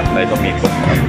ดอะไรก็มีครบครับ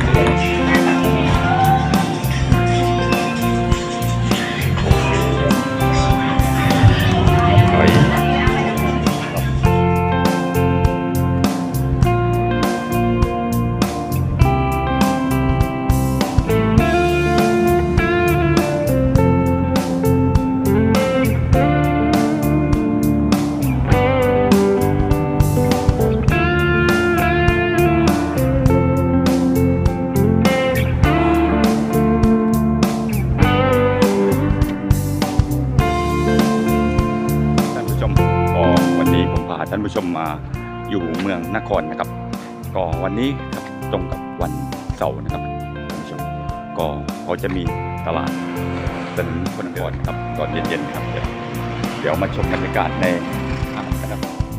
ท่านผู้ชมมาอยู่เมืองนครนะครับก็วันนี้ครับตรงกับวันเสาร์นะครับท่านผู้ชมก็เขาจะมีตลาดถนนคนนครครับตอนเย็นๆครับเดี๋ยวมาชมบรรยากาศในห้างนะครับ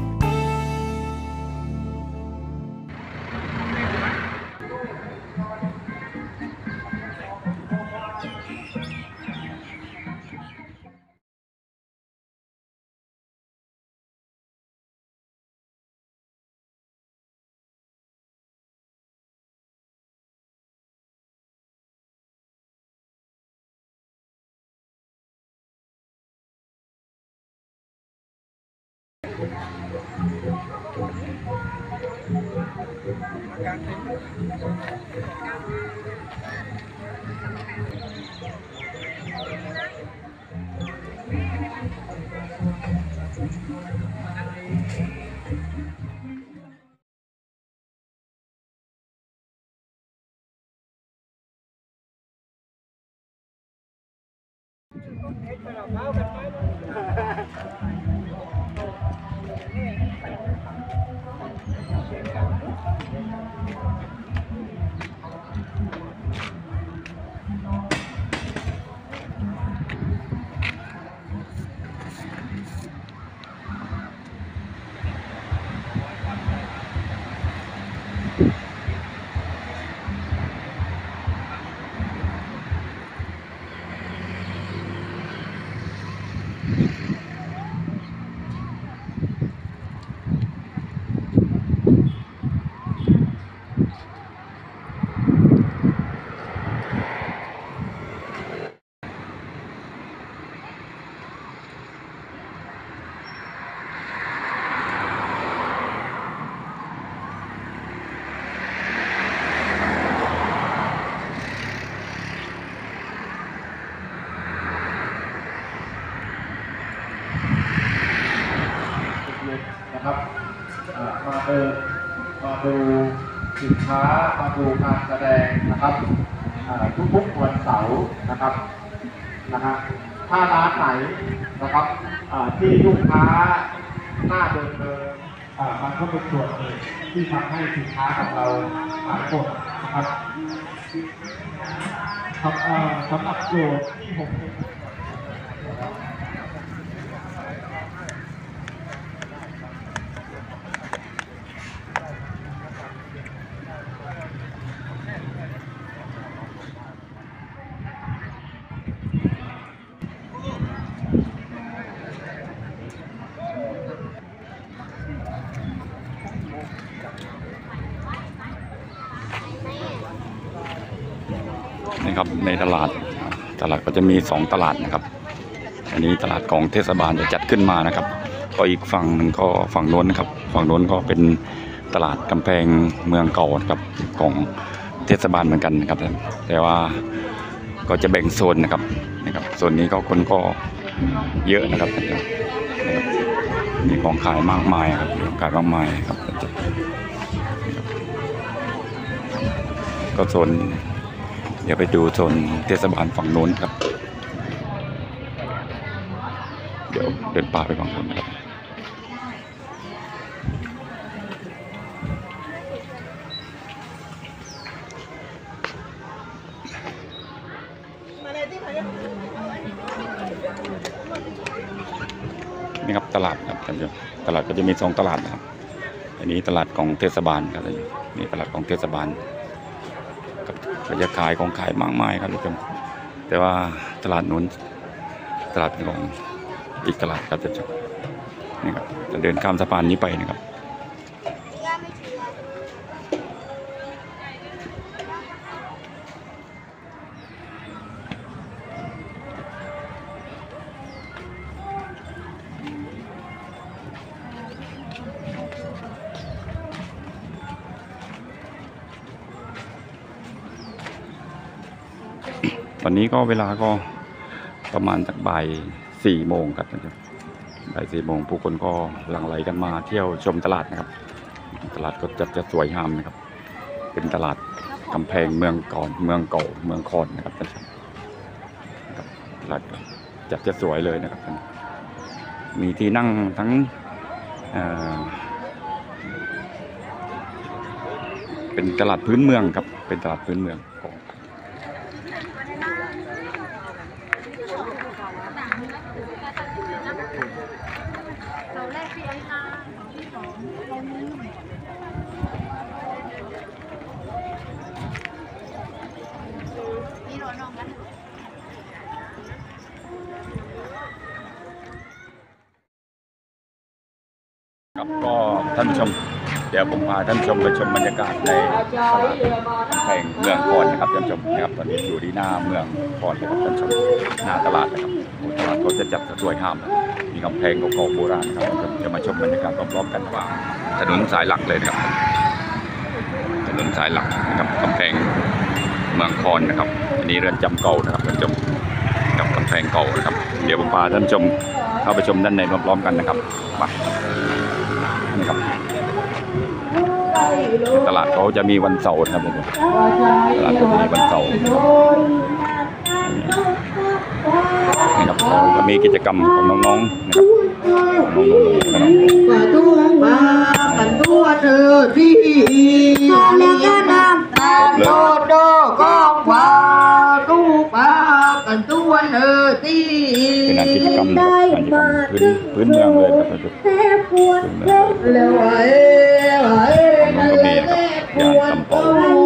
นะครับมาดูสินค้ามาดูการแสดงนะครับทุกๆวันเสาร์นะครับถ้าร้านไหนนะครับที่ลูกค้าหน้าเดิมมันก็เป็นส่วนหนึ่งที่ทำให้สินค้าของเราขายหมดนะครับสำหรับโจทย์ที่ผมนี่ครับในตลาดก็จะมี2ตลาดนะครับอันนี้ตลาดของเทศบาลจะจัดขึ้นมานะครับก็อีกฝั่งหนึ่งก็ฝั่งโน้นนะครับฝั่งโน้นก็เป็นตลาดกำแพงเมืองเก่าครับของเทศบาลเหมือนกันนะครับแต่ว่าก็จะแบ่งโซนนะครับโซนนี้ก็คนก็เยอะนะครับมีของขายมากมายครับของขายมากมายครับก็โซนเดี๋ยวไปดูโซนเทศบาลฝั่งโน้นครับเดี๋ยวเดินป่าไปฝั่งโน้นครับนี่ครับตลาดครับตลาดก็จะมี2ตลาดนะครับอันนี้ตลาดของเทศบาลครับนี่ตลาดของเทศบาลก็จะขายของขายมากมายครับทุกท่านแต่ว่าตลาดนู้นตลาดของอีกตลาดครับนี่ครับจะเดินข้ามสะพานนี้ไปนะครับตอนนี้ก็เวลาก็ประมาณสักบ่าย4 โมงครับท่านผู้ชมบ่าย4 โมงผู้คนก็หลั่งไหลกันมาเที่ยวชมตลาดนะครับตลาดก็จะสวยงามนะครับเป็นตลาดกำแพงเมืองก่อนเมืองเก่าเมืองคอนนะครับท่านผู้ชมครับตลาดจะสวยเลยนะครับท่านมีที่นั่งทั้งเป็นตลาดพื้นเมืองครับเป็นตลาดพื้นเมืองของครับก็ท่านผู้ชมเดี๋ยวผมพาท่านผู้ชมไปชมบรรยากาศในตลาดแห่งเมืองคอนนะครับท่านผู้ชมนะครับตอนนี้อยู่ที่หน้าเมืองคอนเลยครับท่านผู้ชมหน้าตลาดนะครับตลาดก็จะจัดสวยงามมีกำแพงเก่าๆโบราณนะครับจะมาชมบรรยากาศรอบๆกันว่าถนนสายหลักเลยนะครับถนนสายหลักนะครับกำแพงเมืองคอนนะครับอันนี้เรือนจำเก่านะครับท่านผู้ชมกับกำแพงเก่านะครับเดี๋ยวผมพาท่านผู้ชมเข้าไปชมด้านในพร้อมๆกันนะครับมานี่ครับตลาดเขาจะมีวันเสาร์นะครับตลาดเขาจะมีวันเสาร์นี่ครับเขาจะมีกิจกรรมของน้องๆนะครับน้องๆนะครับตู้มากันตัวเธอที่แล้วก็น้ำตาโดโดกองฟ้าตู้มากันตัวเธอที่เป็นงานกิจกรรมนะครับพื้นเมืองเลยครับพื้นเมืองแล้วไอ้น้องก็มีนะครับยานตำเปา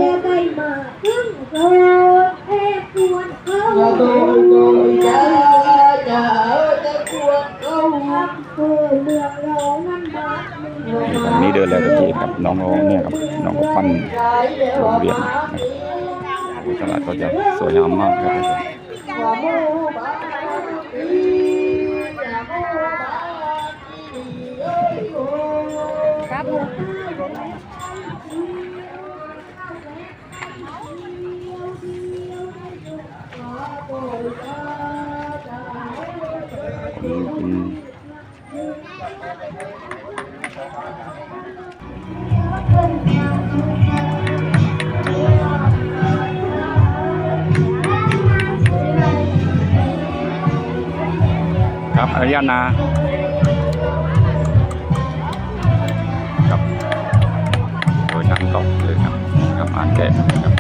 ตอนนี้เดินแล้วตะกี้ครับน้องๆเนี่ยครับน้องก็ปั้นโรงเรียนนะครับตลาดก็จะสวยงามมากครับครับอนุญาตนะครับโดยนั่งต่อเลยครับครับอ่านแกะนะครับ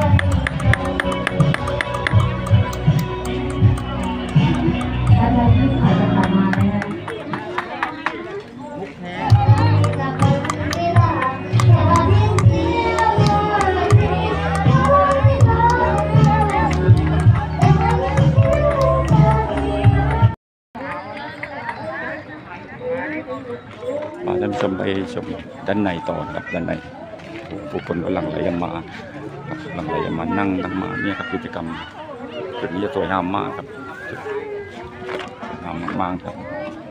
ท่านผู้ชมไปชมด้านในต่อครับด้านในผู้คนก็หลั่งไหลกันมาครับหลั่งไหลกันมานั่งทั้งมาเนี่ยครับกิจกรรมจุดนี้จะสวยงามมากครับงามมากๆครับ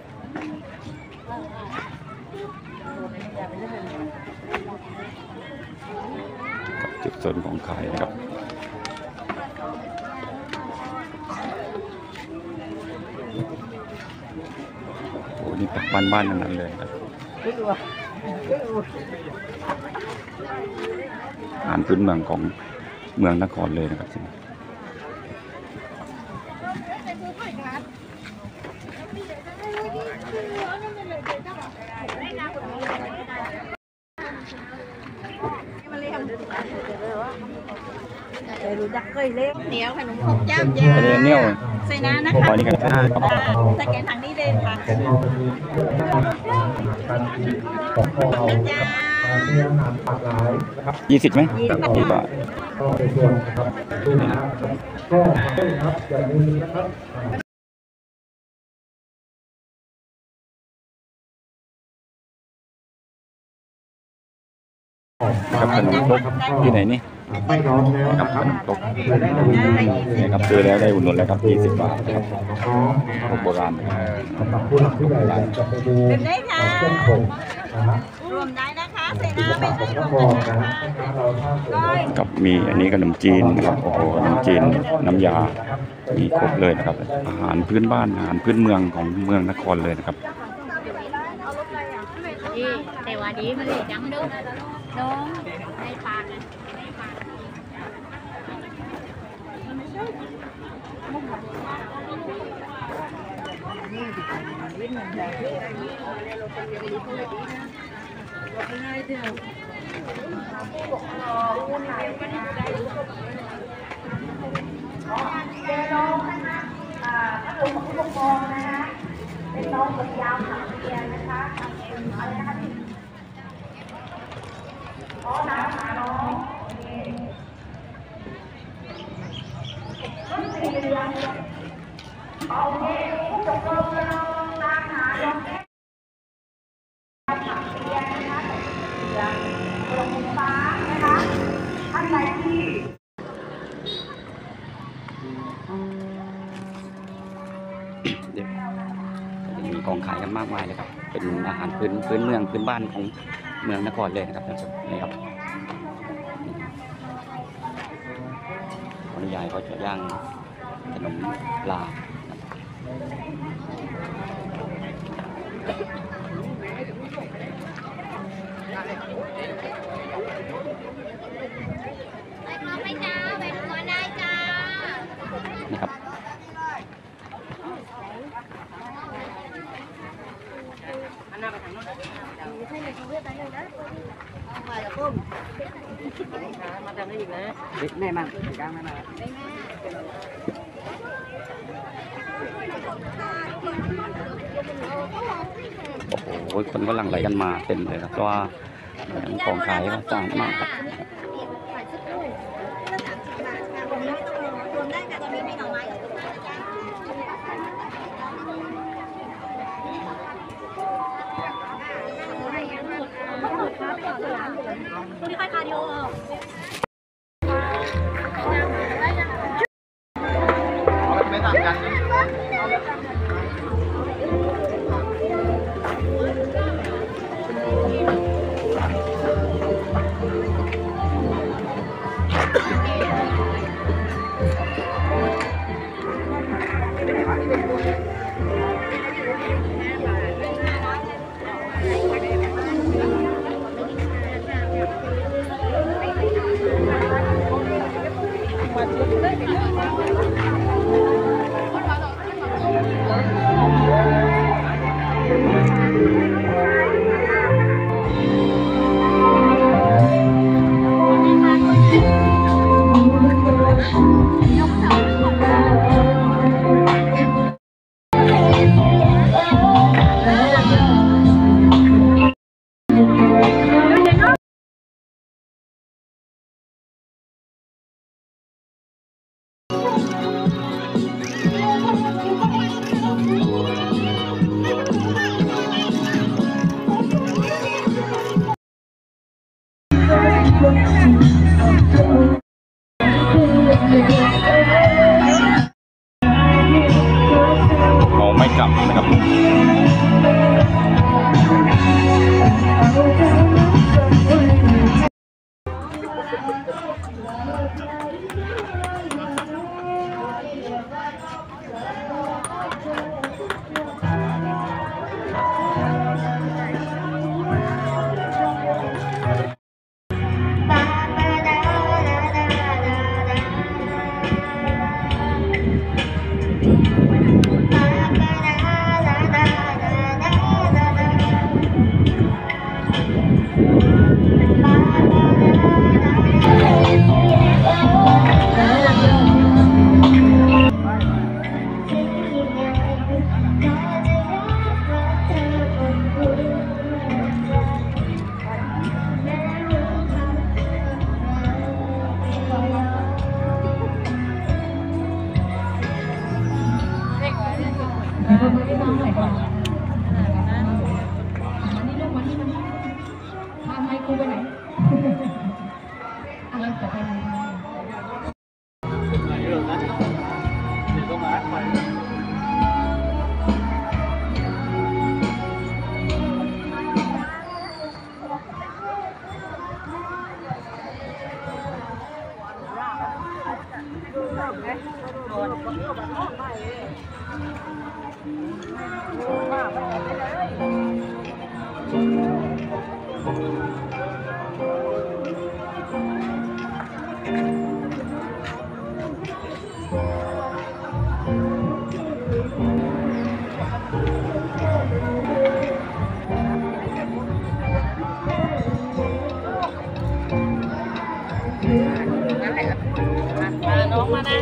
จุดโซนของขายนะครับโอ้นี่เป็นบ้านๆนั้นเลยครับอาหารพื้นเมืองของเมืองนครเลยนะครับรู้จักเคยเล่นเหนียวขนมครกย่ำยาใส่น้ำนะคะสแกนทางนี้เลยค่ะ 20ไหม20 บาทก็เป็นส่วนนะครับดูนะครับก็ครับอย่าลืมนะครับกับขนมครกที่ไหนนี่ไม่ร้อนแล้วกับขนมครกนี่ครับซื้อแล้วได้อุดหนุนแล้วครับ20 บาทครับครกโบราณสำหรับผู้หลักผู้ใหญ่จะไปดูเส้นผมนะฮะรวมได้นะคะศิลปะของนครนะฮะเราสร้างเสริมกับมีอันนี้ขนมจีนนะครับโอ้โหขนมจีนน้ำยามีครบเลยนะครับอาหารพื้นบ้านอาหารพื้นเมืองของเมืองนครเลยนะครับแต่ว่าดีมันเลยจังดูน้องในปากนะในปากเจอน้องนะคะพัดลมของผู้ปกครองนะคะเป็นน้องผมยาวขาเรียนนะคะอะไรนะคะพี่อ๋อน้ำหาน้องโอเคผู้ปกครองน้องตามหาน้องขาเรียนนะคะโรงไฟฟ้านะคะท่านใดที่เดี๋ยวจะมีของขายกันมากมายเลยครับเป็นอาหารพื้นเมืองพื้นบ้านของเมืองนครเลยนะครับนี่ครับคนใหญ่เขาจะย่างขนมลานี่ครับแม่มันกลางแม่มาโอ้โหคนก็หลั่งไหลกันมาเต็มเลยครับเพราะว่าของขายก็สร้างมากครับคุณนี่ค่อยคาร์ดิโอไม่ต่างกันเราไม่กลับนะครับ Bye. น้องมานะ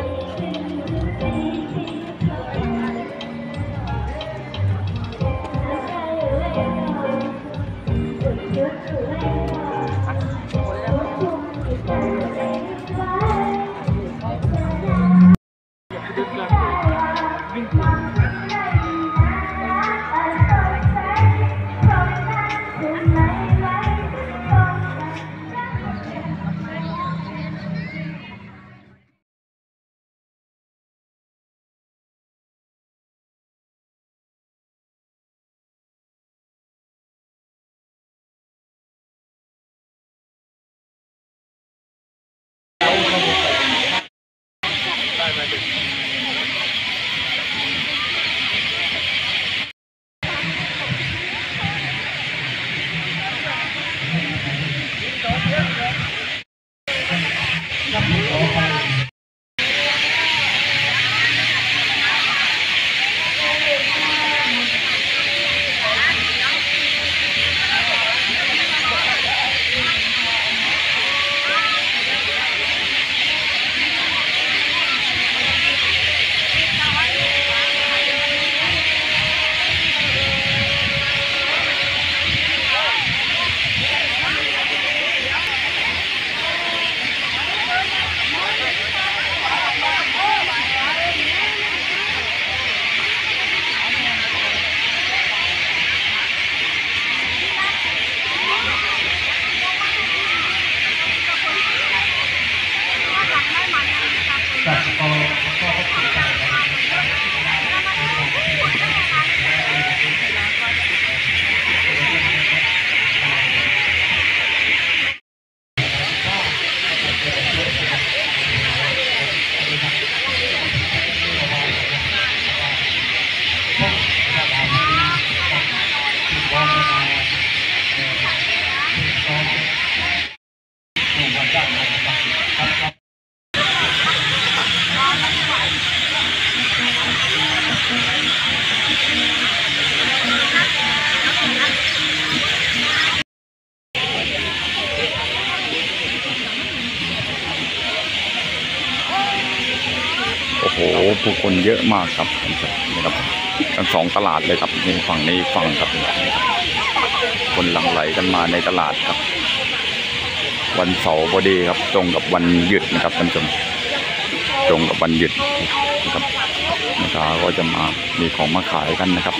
โอ้โหผู้คนเยอะมากครับนะครับทั้งสองตลาดเลยครับนี่ฝั่งนี้ฝั่งครับคนหลั่งไหลกันมาในตลาดครับวันเสาร์พอดีครับตรงกับวันหยุดนะครับท่านผู้ชมตรงกับวันหยุดนะครับนะครับก็จะมามีของมาขายกันนะครับ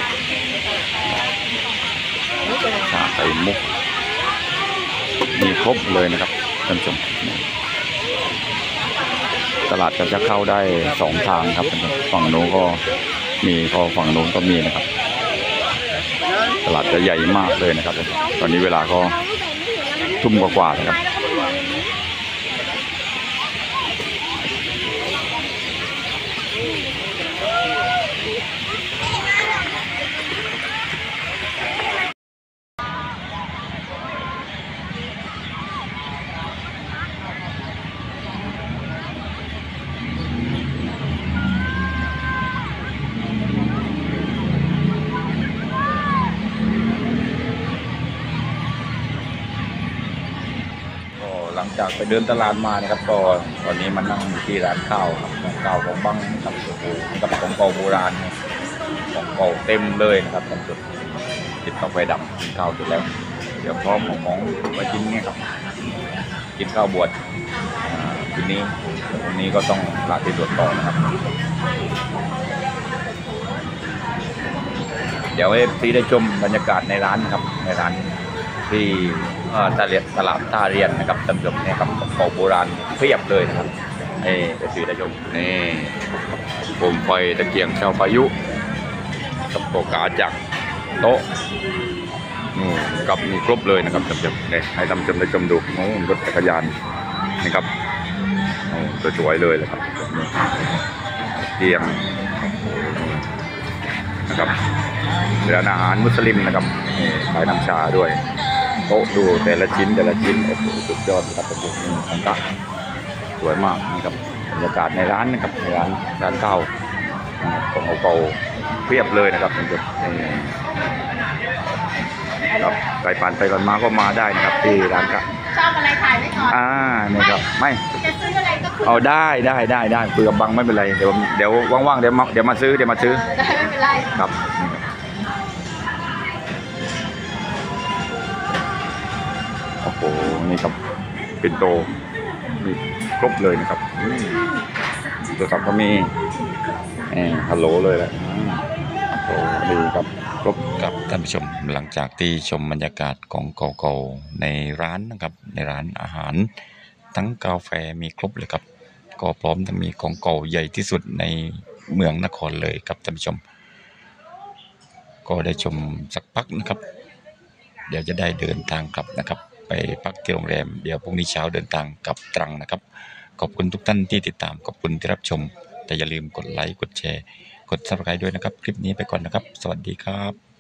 ชาไข่มุกมีครบเลยนะครับท่านผู้ชมตลาดก็จะเข้าได้2 ทางครับฝั่งโน้นก็มีพอฝั่งโน้นก็มีนะครับตลาดจะใหญ่มากเลยนะครับตอนนี้เวลาก็ทุ่มกว่าๆนะครับหลังจากไปเดินตลาดมานะครับก็ตอนนี้มานั่งที่ร้านข้าวครับของเก่าของบังครับโอ้โหกับของเก่าโบราณของเก่าเต็มเลยนะครับท่านผู้ชมติดกาแฟดำกินข้าวเสร็จแล้วเดี๋ยวพร้อมของมากินเนี่ยครับกินข้าวบวชทีนี้วันนี้ก็ต้องลาที่ตรวจต่อนะครับเดี๋ยวให้พี่ได้ชมบรรยากาศในร้านครับในร้านที่ตลาดท่าเรียนนะครับท่านผู้ชมเนี่ยครับของโบราณเพียบเลยนะครับนี่เป็นสีได้ชมนี่โคมไฟตะเกียงชาวพายุกับโปกาจักโต๊ะกับมีครบเลยนะครับท่านผู้ชมเนี่ยให้ท่านผู้ชมได้ชมดูรถจักรยานนะครับสวยๆเลยเลยครับเตียงนะครับร้านอาหารมุสลิมนะครับนี่ขายน้ำชาด้วยโต๊ะดูแต่ละชิ้นโอ้โหสุดยอดครับผมของกะสวยมากนะครับบรรยากาศในร้านนะครับในร้านเก่าของเก่าเพียบเลยนะครับนี่ครับใครผ่านไปผ่านมาก็มาได้นะครับที่ร้านกะชอบอะไรถ่ายไว้ก่อนนี่ครับไม่จะซื้ออะไรก็คือเอาได้เปลือกบังไม่เป็นไรเดี๋ยวว่างๆเดี๋ยวมาซื้อได้ไม่เป็นไรครับโอ้โหนี่ครับปิ่นโตมีครบเลยนะครับตัวสับก็มีฮัลโหลเลยแหละโอ้ดีครับครบกับท่านผู้ชมหลังจากที่ชมบรรยากาศของเก่าๆในร้านนะครับในร้านอาหารทั้งกาแฟมีครบเลยครับก็พร้อมทั้งมีของเก่าใหญ่ที่สุดในเมืองนครเลยครับท่านผู้ชมก็ได้ชมสักพักนะครับเดี๋ยวจะได้เดินทางกลับนะครับไปพักที่โรงแรมเดี๋ยวพรุ่งนี้เช้าเดินทางกลับตรังนะครับขอบคุณทุกท่านที่ติดตามขอบคุณที่รับชมแต่อย่าลืมกดไลค์กดแชร์กด Subscribe ด้วยนะครับคลิปนี้ไปก่อนนะครับสวัสดีครับ